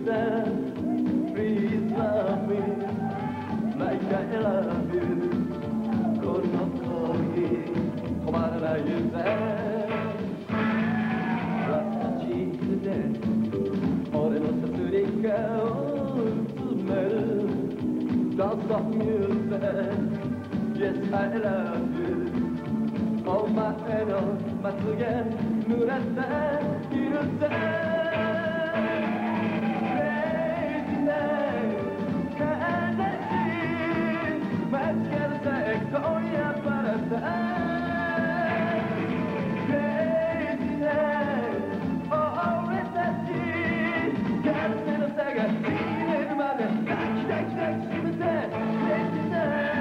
music. Please love me like I love you. この恋止まらないぜ。私で俺のさすり顔を詰める Don't stop music Yes I love you お前のまつげ濡れているぜ Crazy night 悲しい間違えるぜ今夜バラさ Crazy night 俺たち風の差が消えるまで抱き抱き抱きしめて Crazy night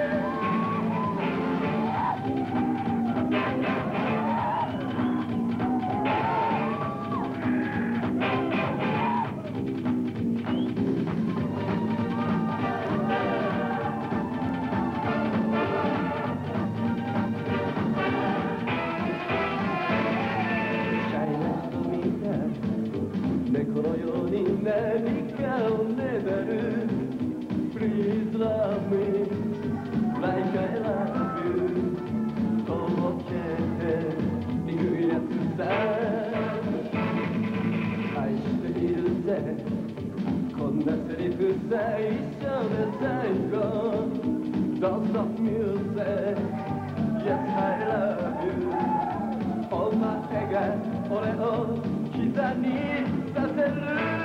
猫のように何かをねだる Please love me like I love you とぼけているやつさ愛しているぜこんなセリフ最初で最後 Don't stop music Yes I love you お前が俺を膝にさせる